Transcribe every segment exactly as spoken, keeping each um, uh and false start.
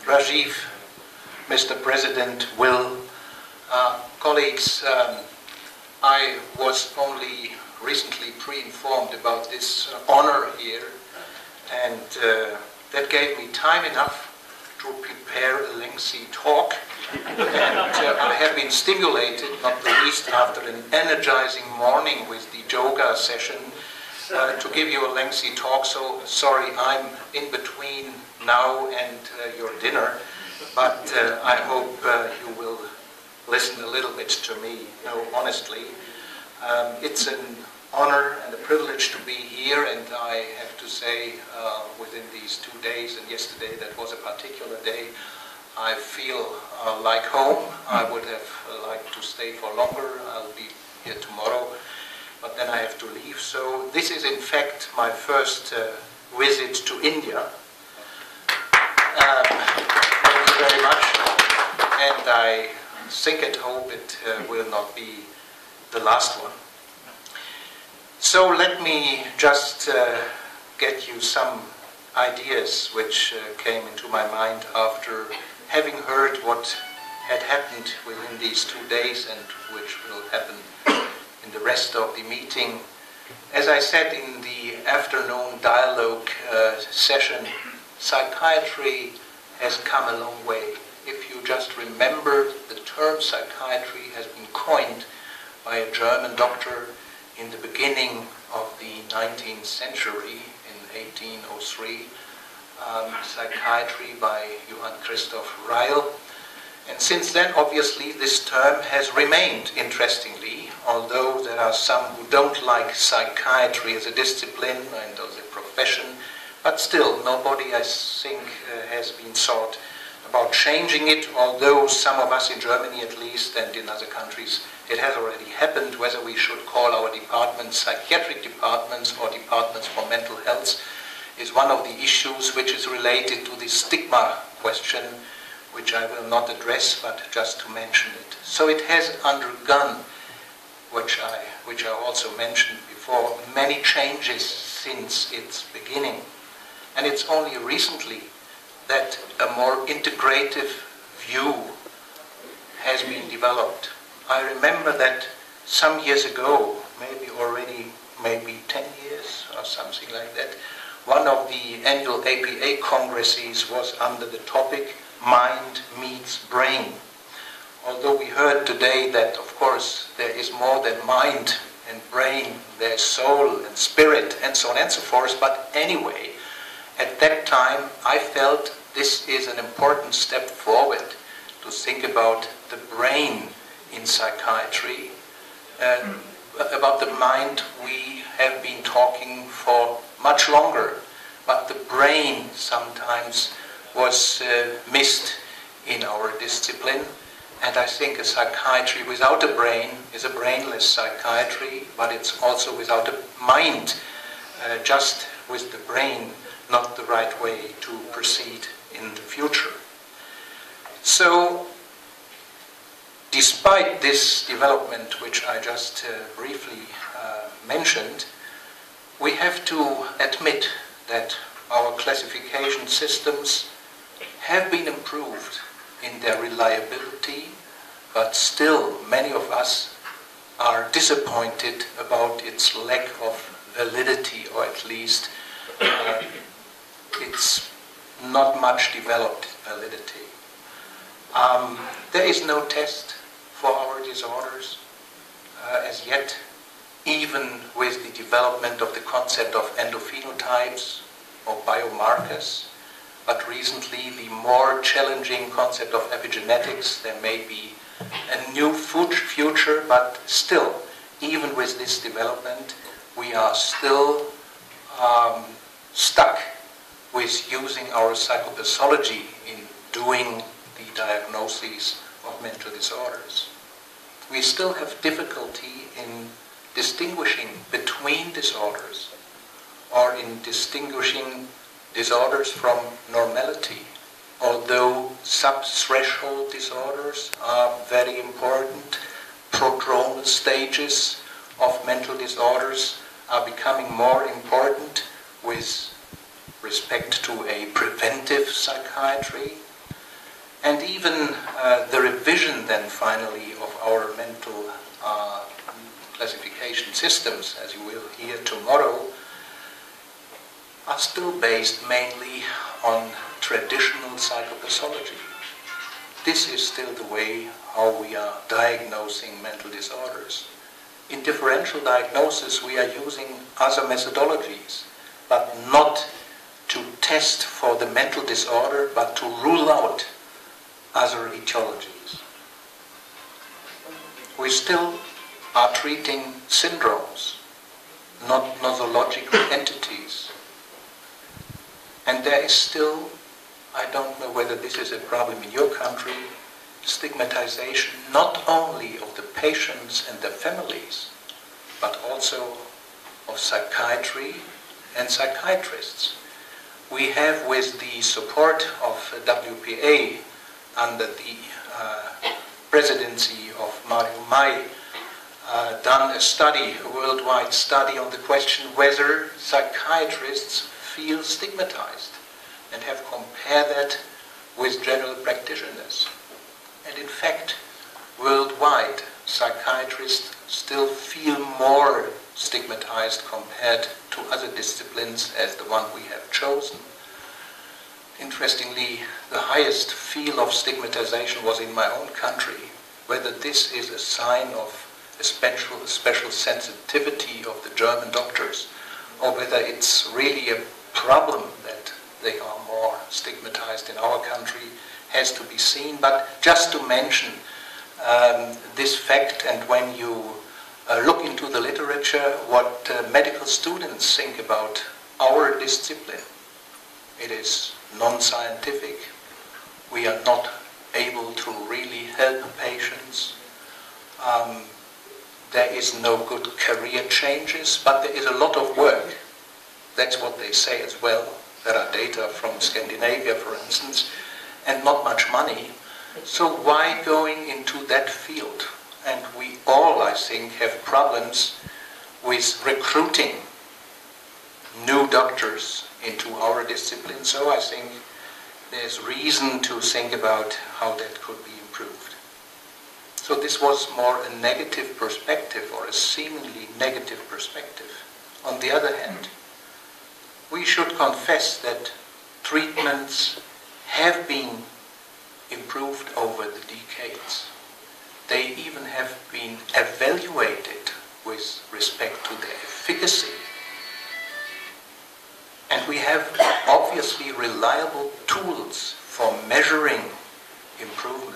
Rajiv, Mister President, Will, uh, colleagues, um, I was only recently pre-informed about this uh, honor here, and uh, that gave me time enough to prepare a lengthy talk. And uh, I have been stimulated, not the least after an energizing morning with the yoga session, uh, to give you a lengthy talk. So sorry, I'm in between now and uh, your dinner, but uh, I hope uh, you will listen a little bit to me. No, honestly, um, it's an honor and a privilege to be here, and I have to say, uh, within these two days and yesterday, that was a particular day, I feel uh, like home. I would have uh, liked to stay for longer. I'll be here tomorrow, but then I have to leave. So this is in fact my first uh, visit to India. Um, thank you very much, and I think and hope it uh, will not be the last one. So let me just uh, get you some ideas which uh, came into my mind after having heard what had happened within these two days and which will happen in the rest of the meeting. As I said in the afternoon dialogue uh, session, psychiatry has come a long way. If you just remember, the term psychiatry has been coined by a German doctor in the beginning of the nineteenth century, in eighteen oh three, um, psychiatry by Johann Christoph Ryle. And since then, obviously, this term has remained, interestingly, although there are some who don't like psychiatry as a discipline and as a profession, but still, nobody, I think, uh, has been thought about changing it, although some of us in Germany at least, and in other countries, it has already happened. Whether we should call our departments psychiatric departments or departments for mental health is one of the issues which is related to the stigma question, which I will not address, but just to mention it. So it has undergone, which I, which I also mentioned before, many changes since its beginning. And it's only recently that a more integrative view has been developed. I remember that some years ago, maybe already maybe ten years or something like that, one of the annual A P A congresses was under the topic Mind Meets Brain. Although we heard today that, of course, there is more than mind and brain, there's soul and spirit and so on and so forth, but anyway, at that time I felt this is an important step forward to think about the brain in psychiatry. Uh, about the mind we have been talking for much longer, but the brain sometimes was uh, missed in our discipline. And I think a psychiatry without a brain is a brainless psychiatry, but it's also without a mind. Uh, just with the brain, not the right way to proceed in the future. So, despite this development, which I just uh, briefly uh, mentioned, we have to admit that our classification systems have been improved in their reliability, but still many of us are disappointed about its lack of validity, or at least uh, its not much developed validity. Um, there is no test for our disorders uh, as yet, even with the development of the concept of endophenotypes or biomarkers. But recently, the more challenging concept of epigenetics, there may be a new future, but still, even with this development, we are still um, stuck with using our psychopathology in doing the diagnoses of mental disorders. We still have difficulty in distinguishing between disorders, or in distinguishing disorders from normality, although sub-threshold disorders are very important. Prodromal stages of mental disorders are becoming more important with respect to a preventive psychiatry. And even uh, the revision then finally of our mental uh, classification systems, as you will hear tomorrow, are still based mainly on traditional psychopathology. This is still the way how we are diagnosing mental disorders. In differential diagnosis, we are using other methodologies, but not to test for the mental disorder, but to rule out other etiologies. We still are treating syndromes, not nosological entities. And there is still, I don't know whether this is a problem in your country, stigmatization not only of the patients and their families, but also of psychiatry and psychiatrists. We have, with the support of W P A under the uh, presidency of Mario Mai, uh, done a study, a worldwide study on the question whether psychiatrists feel stigmatized, and have compared that with general practitioners. And in fact, worldwide, psychiatrists still feel more stigmatized compared to other disciplines as the one we have chosen. Interestingly, the highest feel of stigmatization was in my own country. Whether this is a sign of a special, a special sensitivity of the German doctors, or whether it's really a problem that they are more stigmatized in our country, has to be seen. But just to mention um, this fact, and when you uh, look into the literature, what uh, medical students think about our discipline, it is non-scientific. We are not able to really help patients. Um, there is no good career changes, but there is a lot of work. That's what they say as well. There are data from Scandinavia, for instance, and not much money. So why going into that field? And we all, I think, have problems with recruiting new doctors into our discipline. So I think there's reason to think about how that could be improved. So this was more a negative perspective, or a seemingly negative perspective. On the other hand, we should confess that treatments have been improved over the decades. They even have been evaluated with respect to their efficacy. And we have obviously reliable tools for measuring improvement.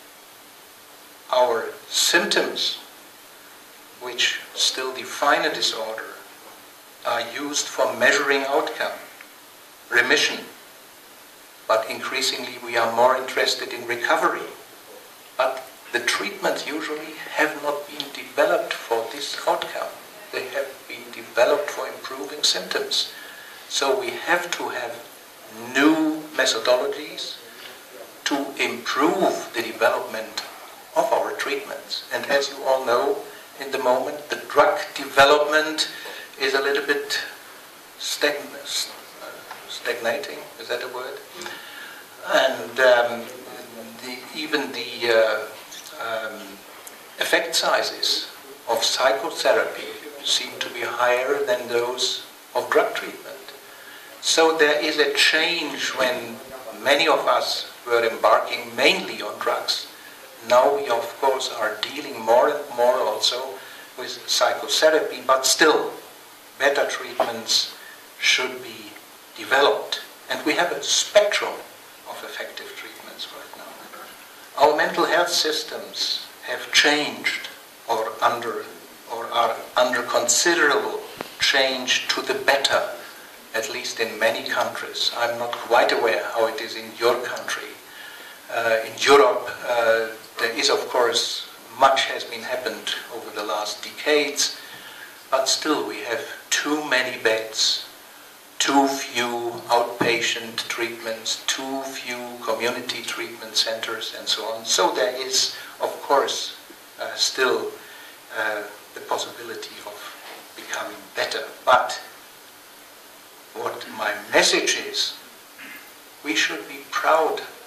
Our symptoms, which still define a disorder, are used for measuring outcome, remission. But increasingly we are more interested in recovery. But the treatments usually have not been developed for this outcome. They have been developed for improving symptoms. So we have to have new methodologies to improve the development of our treatments. And as you all know, in the moment, the drug development is a little bit stagn stagnating, is that a word? And um, the, even the uh, um, effect sizes of psychotherapy seem to be higher than those of drug treatment. So there is a change when many of us were embarking mainly on drugs. Now we of course are dealing more and more also with psychotherapy, but still better treatments should be developed. And we have a spectrum of effective treatments right now. Our mental health systems have changed or under or are under considerable change to the better, at least in many countries. I'm not quite aware how it is in your country. Uh, in Europe, uh, there is of course much has been happened over the last decades, but still we have too many beds, too few outpatient treatments, too few community treatment centers, and so on. So there is, of course, uh, still uh, the possibility of becoming better. But what my message is, we should be proud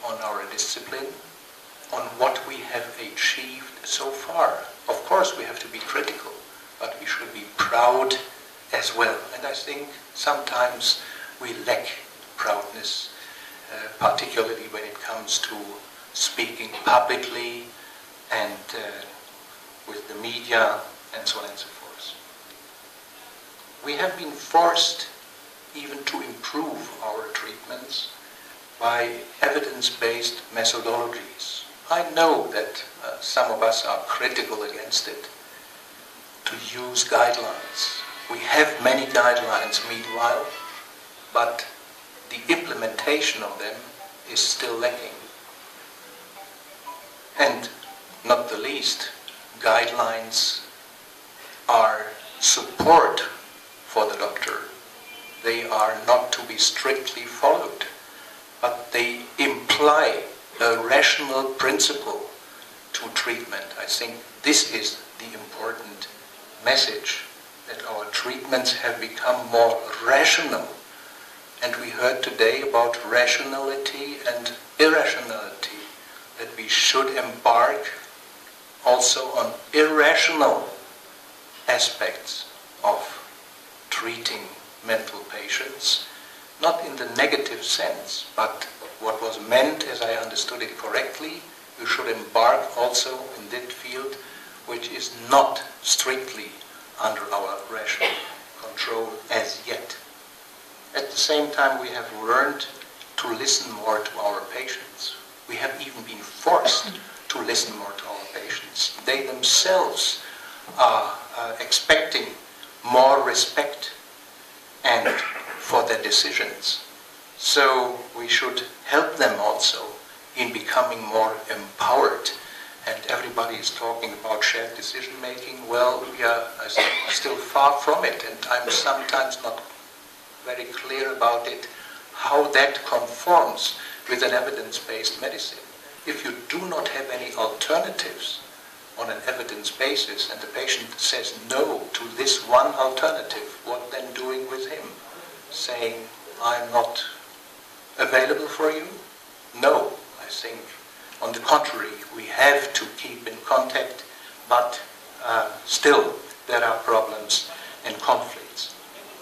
on our discipline, on what we have achieved so far. Of course, we have to be critical, but we should be proud as well. And I think sometimes we lack proudness, uh, particularly when it comes to speaking publicly and uh, with the media and so on and so forth. We have been forced even to improve our treatments by evidence-based methodologies. I know that uh, some of us are critical against it, to use guidelines. We have many guidelines meanwhile, but the implementation of them is still lacking. And not the least, guidelines are support for the doctor. They are not to be strictly followed, but they imply a rational principle to treatment. I think this is the important message, that our treatments have become more rational. And we heard today about rationality and irrationality, that we should embark also on irrational aspects of treating mental patients, not in the negative sense, but what was meant, as I understood it correctly, you should embark also in that field which is not strictly under our rational control as yet. At the same time, we have learned to listen more to our patients. We have even been forced to listen more to our patients. They themselves are uh, expecting more respect and for their decisions. So we should help them also in becoming more empowered. And everybody is talking about shared decision making. Well, we are still far from it, and I'm sometimes not very clear about it, how that conforms with an evidence-based medicine. If you do not have any alternatives on an evidence basis, and the patient says no to this one alternative, what then doing with him? Saying, I'm not available for you? No, I think on the contrary, we have to keep in contact, but uh, still there are problems and conflicts.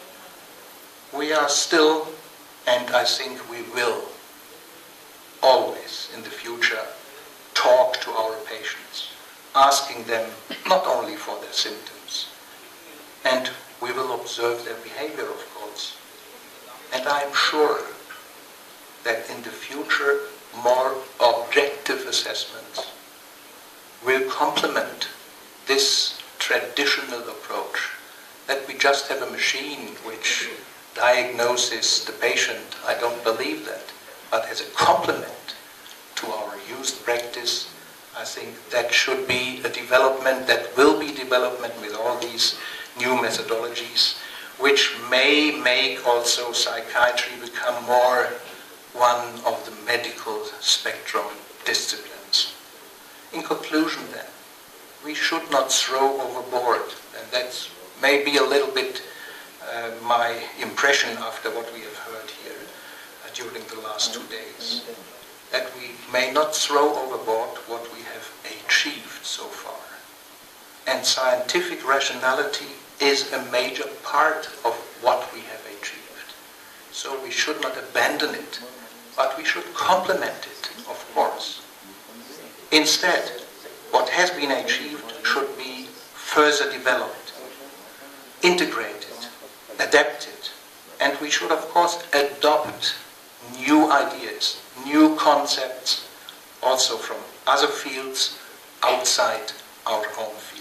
We are still, and I think we will, always in the future talk to our patients, asking them not only for their symptoms, and we will observe their behavior, of course. And I am sure that in the future more objective assessments will complement this traditional approach, that we just have a machine which diagnoses the patient. I don't believe that, but as a complement to our used practice, I think that should be a development, that will be development with all these new methodologies, which may make also psychiatry become more one of the medical spectrum disciplines. In conclusion then, we should not throw overboard, and that's maybe a little bit uh, my impression after what we have heard here uh, during the last two days, that we may not throw overboard what we have achieved so far. And scientific rationality is a major part of what we have achieved. So we should not abandon it, but we should complement it, of course. Instead, what has been achieved should be further developed, integrated, adapted, and we should, of course, adopt new ideas, new concepts, also from other fields outside our own field.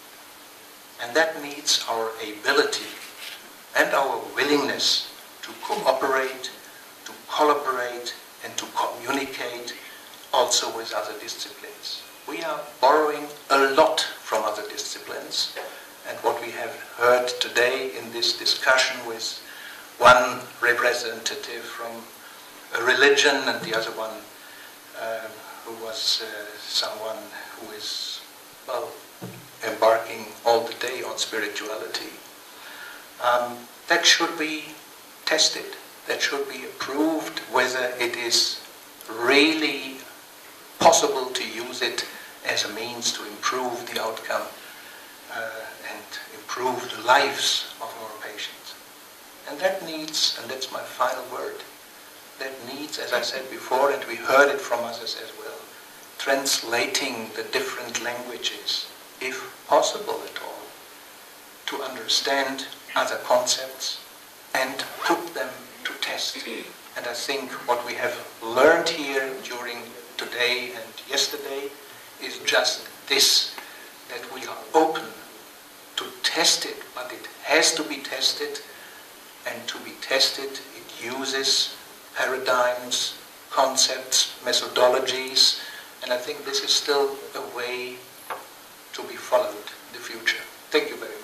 And that needs our ability and our willingness to cooperate, to collaborate, and to communicate also with other disciplines. We are borrowing a lot from other disciplines, and what we have heard today in this discussion with one representative from a religion and the other one uh, who was uh, someone who is, well, embarking all the day on spirituality. Um, that should be tested. That should be approved whether it is really possible to use it as a means to improve the outcome uh, and improve the lives of our patients. And that needs, and that's my final word, that needs, as I said before, and we heard it from others as well, translating the different languages, if possible at all, to understand other concepts and put them to test. And I think what we have learned here during today and yesterday is just this, that we are open to test it, but it has to be tested, and to be tested it uses paradigms, concepts, methodologies, and I think this is still a way to be followed in the future. Thank you very much.